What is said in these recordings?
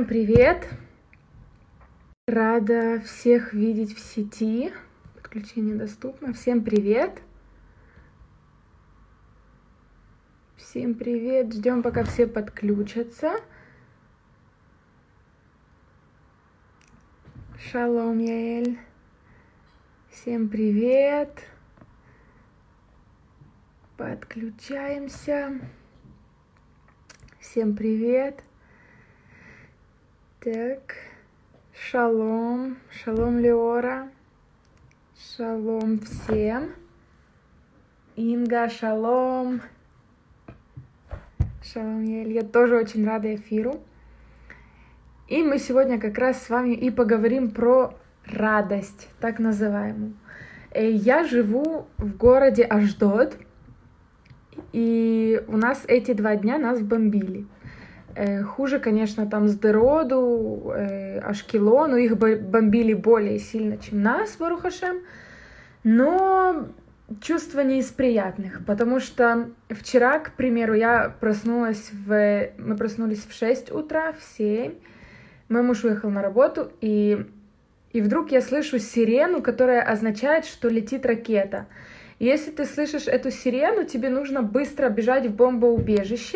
Привет! Рада всех видеть в сети. Подключение доступно. Всем привет! Всем привет! Ждем, пока все подключатся. Шалом, Яэль. Всем привет! Подключаемся. Всем привет! Так, шалом, шалом, Леора, шалом всем, Инга, шалом, шалом, Ель, я тоже очень рада эфиру. И мы сегодня как раз с вами и поговорим про радость, так называемую. Я живу в городе Ашдод, и у нас эти 2 дня нас бомбили. Хуже, конечно, там Сдероду, Ашкелону, их бомбили более сильно, чем нас, Барух Ашем, но чувство не из приятных, потому что вчера, к примеру, мы проснулись в 6 утра, в 7, мой муж уехал на работу, и вдруг я слышу сирену, которая означает, что летит ракета. И если ты слышишь эту сирену, тебе нужно быстро бежать в бомбоубежище,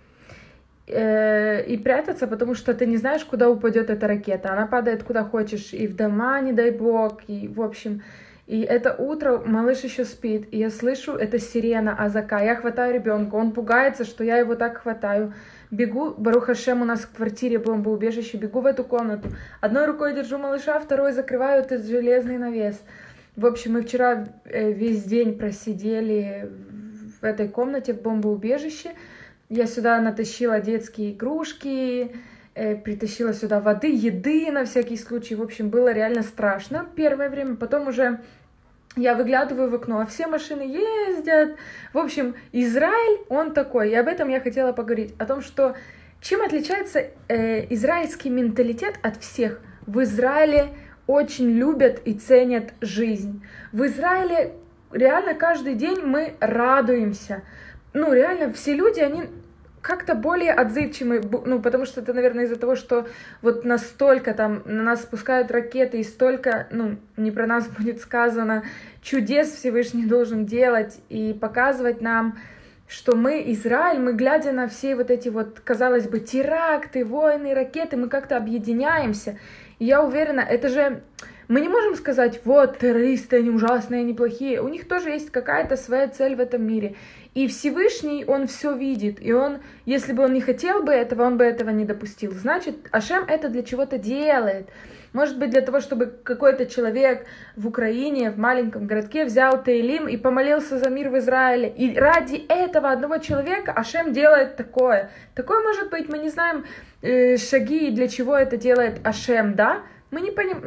и прятаться, потому что ты не знаешь, куда упадет эта ракета. Она падает куда хочешь, и в дома, не дай бог, и в общем. И это утро, малыш еще спит, и я слышу, это сирена Азака. Я хватаю ребенка, он пугается, что я его так хватаю. Бегу, Барух Ашем, у нас в квартире бомбоубежище, бегу в эту комнату. Одной рукой держу малыша, второй закрываю этот железный навес. В общем, мы вчера весь день просидели в этой комнате, в бомбоубежище. Я сюда натащила детские игрушки, притащила сюда воды, еды на всякий случай. В общем, было реально страшно первое время. Потом уже я выглядываю в окно, а все машины ездят. В общем, Израиль, он такой. И об этом я хотела поговорить. О том, что чем отличается израильский менталитет от всех. В Израиле очень любят и ценят жизнь. В Израиле реально каждый день мы радуемся. Ну, реально, все люди, они как-то более отзывчивы, ну, потому что это, наверное, из-за того, что вот настолько там на нас спускают ракеты, и столько, ну, не про нас будет сказано, чудес Всевышний должен делать и показывать нам, что мы, Израиль, мы, глядя на все вот эти вот, казалось бы, теракты, войны, ракеты, мы как-то объединяемся. И я уверена, это же... Мы не можем сказать, вот, террористы, они ужасные, они плохие. У них тоже есть какая-то своя цель в этом мире. И Всевышний, он все видит. И он, если бы он не хотел бы этого, он бы этого не допустил. Значит, Ашем это для чего-то делает. Может быть, для того, чтобы какой-то человек в Украине, в маленьком городке взял Теилим и помолился за мир в Израиле. И ради этого одного человека Ашем делает такое. Такое может быть, мы не знаем шаги, для чего это делает Ашем, да? Мы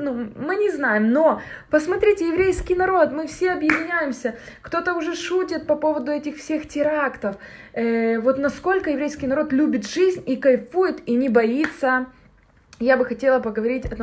не знаем, но посмотрите, еврейский народ, мы все объединяемся. Кто-то уже шутит по поводу этих всех терактов. Вот насколько еврейский народ любит жизнь и кайфует, и не боится. Я бы хотела поговорить о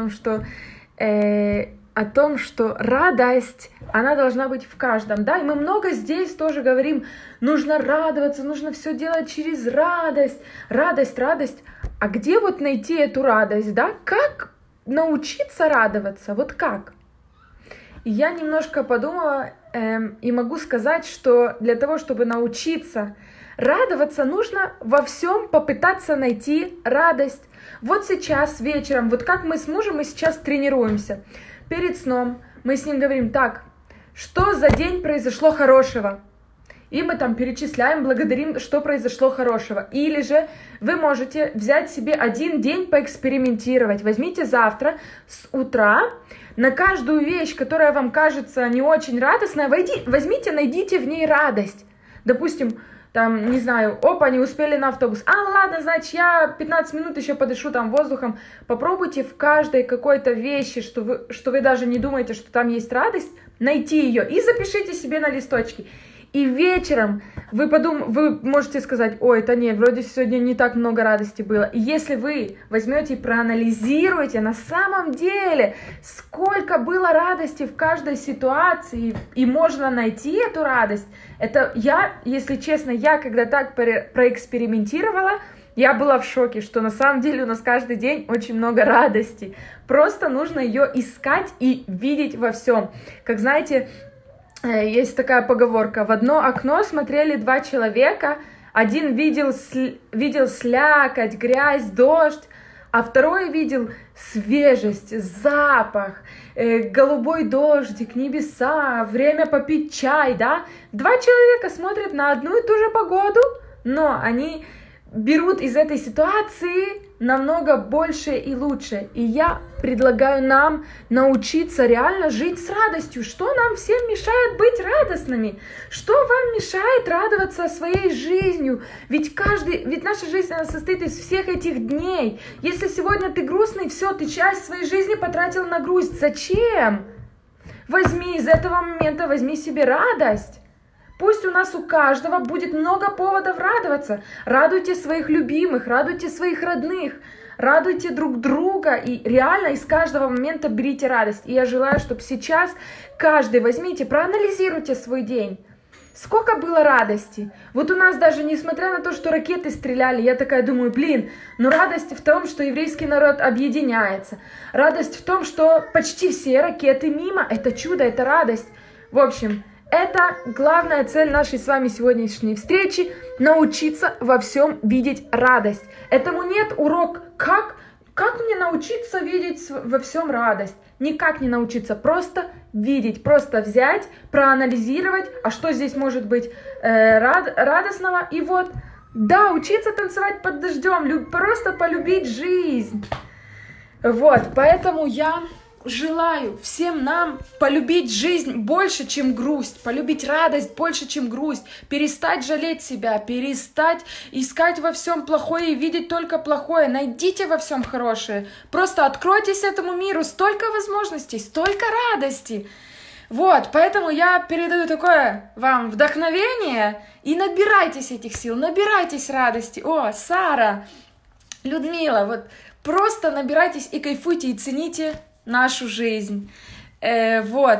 том, что радость, она должна быть в каждом, да, и мы много здесь тоже говорим, нужно радоваться, нужно все делать через радость, радость. А где вот найти эту радость, да, как научиться радоваться, вот как? И я немножко подумала и могу сказать, что для того, чтобы научиться радоваться, нужно во всем попытаться найти радость. Вот сейчас вечером, вот как мы с мужем, мы сейчас тренируемся. Перед сном мы с ним говорим, так, что за день произошло хорошего? И мы там перечисляем, благодарим, что произошло хорошего. Или же вы можете взять себе один день поэкспериментировать. Возьмите завтра с утра на каждую вещь, которая вам кажется не очень радостной, возьмите, найдите в ней радость. Допустим, там, не знаю, опа, не успели на автобус. Ладно, значит, я 15 минут еще подышу там воздухом. Попробуйте в каждой какой-то вещи, что вы даже не думаете, что там есть радость, найти ее и запишите себе на листочке. И вечером вы можете сказать, ой, это нет, вроде сегодня не так много радости было. И если вы возьмете и проанализируете на самом деле, сколько было радости в каждой ситуации, и можно найти эту радость, это если честно, я когда так проэкспериментировала, Я была в шоке, что на самом деле у нас каждый день очень много радости. Просто нужно ее искать и видеть во всем. Как знаете, есть такая поговорка: в одно окно смотрели два человека, один видел слякоть, грязь, дождь, а второй видел свежесть, запах, голубой дождик, небеса, время попить чай, да? Два человека смотрят на одну и ту же погоду, но они берут из этой ситуации намного больше и лучше. И я предлагаю нам научиться реально жить с радостью. Что нам всем мешает быть радостными? Что вам мешает радоваться своей жизнью? Ведь наша жизнь, она состоит из всех этих дней. Если сегодня ты грустный, все, ты часть своей жизни потратил на грусть. Зачем? Возьми из этого момента, возьми себе радость. Пусть у нас у каждого будет много поводов радоваться. Радуйте своих любимых, радуйте своих родных, радуйте друг друга. И реально из каждого момента берите радость. И я желаю, чтобы сейчас каждый возьмите, проанализируйте свой день. Сколько было радости. Вот у нас даже, несмотря на то, что ракеты стреляли, я такая думаю, но радость в том, что еврейский народ объединяется. Радость в том, что почти все ракеты мимо. Это чудо, это радость. В общем, это главная цель нашей с вами сегодняшней встречи – научиться во всем видеть радость. Этому нет урок, как мне научиться видеть во всем радость. Никак не научиться, просто видеть, просто взять, проанализировать, а что здесь может быть радостного. И вот, да, учиться танцевать под дождем, просто полюбить жизнь. Вот, поэтому я желаю всем нам полюбить жизнь больше, чем грусть, полюбить радость больше, чем грусть, перестать жалеть себя, перестать искать во всем плохое и видеть только плохое. Найдите во всем хорошее. Просто откройтесь этому миру. Столько возможностей, столько радости. Вот, поэтому я передаю такое вам вдохновение. И набирайтесь этих сил, набирайтесь радости. О, Сара, Людмила, вот просто набирайтесь и кайфуйте, и цените нашу жизнь. Вот.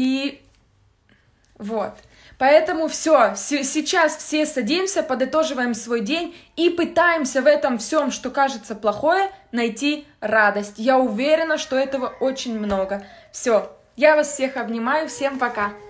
Поэтому все, сейчас все садимся, подытоживаем свой день и пытаемся в этом всем, что кажется плохое, найти радость. Я уверена, что этого очень много. Все, я вас всех обнимаю, всем пока.